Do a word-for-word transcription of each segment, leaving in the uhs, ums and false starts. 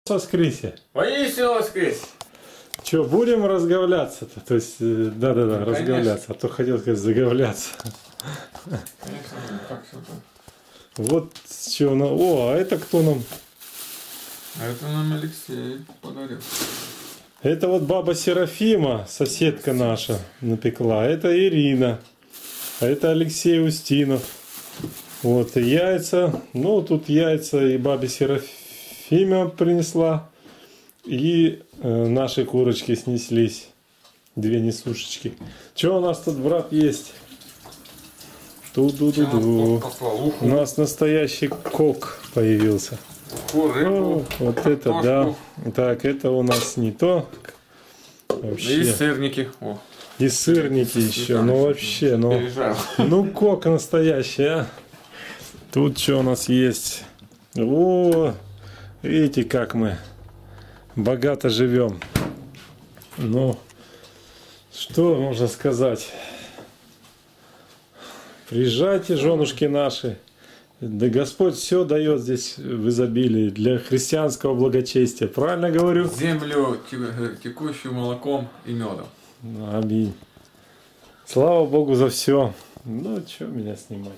Воскресе. Воистину воскрес. Че, будем разговляться-то? То есть, да-да-да, Ну, разговляться. А то хотел сказать заговляться. Конечно, как все так. Вот что на... О, а это кто нам? А это нам Алексей подарил. Это вот баба Серафима, соседка наша, напекла. Это Ирина. А это Алексей Устинов. Вот, и яйца. Ну, тут яйца и бабе Серафима принесла. И э, наши курочки снеслись. Две несушечки. Что у нас тут, брат, есть? Ту-ду-ду-ду. У нас настоящий кок появился. О, вот это да. Так, это у нас не то. Вообще. И сырники. О. И сырники еще. Ну вообще, ну. Ну кок настоящий, а. Тут что у нас есть? О, видите, как мы богато живем. Ну, что можно сказать? Приезжайте, женушки наши. Да Господь все дает здесь в изобилии для христианского благочестия. Правильно говорю? Землю, текущую молоком и медом. Аминь. Слава Богу за все. Ну, что меня снимать?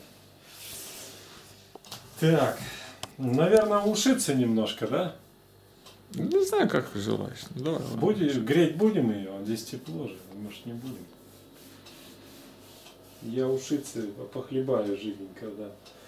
Так, наверное, ушиться немножко, да? Не знаю, как желаешь. Давай, Будешь, греть будем ее? Здесь тепло же, может, не будем. Я ушиться похлебаю жиденько, да.